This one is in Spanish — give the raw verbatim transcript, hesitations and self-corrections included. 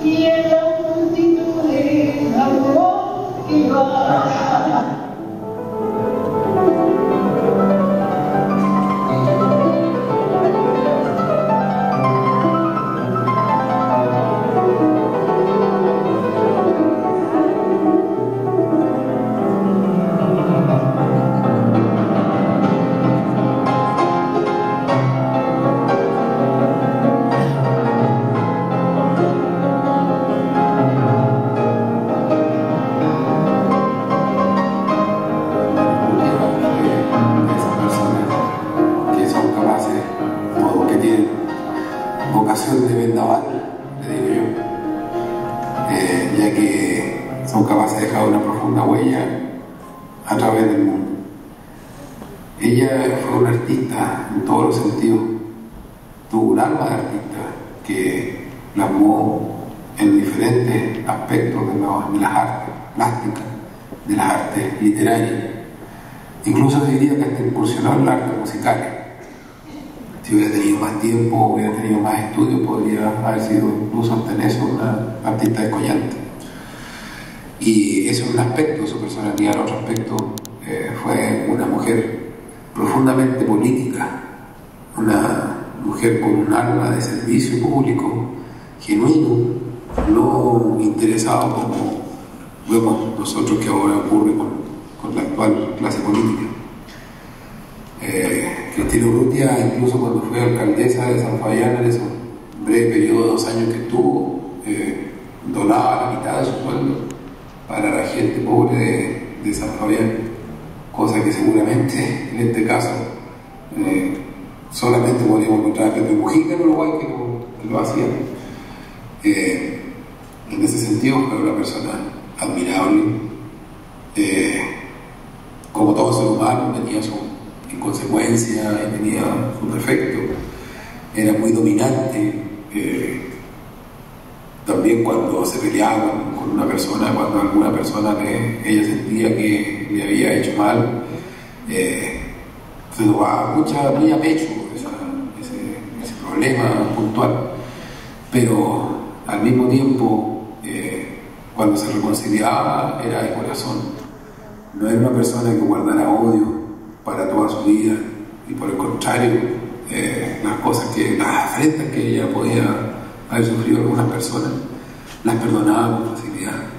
y en la multitud de amor que va. Vocación de vendaval, le digo yo, eh, ya que son capaces de dejar una profunda huella a través del mundo. Ella fue una artista en todos los sentidos, tuvo un alma de artista que plasmó en diferentes aspectos de, la, de las artes plásticas, de las artes literarias, incluso diría que hasta incursionó en las artes musicales. Si hubiera tenido más tiempo, hubiera tenido más estudios, podría haber sido incluso hasta en eso una artista descollante. Y eso es un aspecto de su personalidad. El otro aspecto eh, fue una mujer profundamente política, una mujer con un alma de servicio público, genuino, no interesado como vemos nosotros que ahora ocurre con, con la actual clase política. Eh, Cristina Urrutia, incluso cuando fue alcaldesa de San Fabián, en ese breve periodo de dos años que estuvo, eh, donaba la mitad de su sueldo para la gente pobre de, de San Fabián, cosa que seguramente en este caso eh, solamente podríamos encontrar a Pepe Mujica en Uruguay que lo, que lo hacía. Eh, en ese sentido fue una persona admirable, eh, como todo ser humano tenía su inconsecuencia y tenía sus defectos, era muy dominante, eh, también cuando se peleaba con, con una persona, cuando alguna persona que ella sentía que le había hecho mal, eh, se tomaba mucha, muy a pecho esa, ese, ese problema puntual, pero al mismo tiempo eh, cuando se reconciliaba era de corazón, no era una persona que guardara odio para toda su vida, y por el contrario, eh, las cosas que, las afrentas que ella podía haber sufrido algunas personas, las perdonaba con facilidad.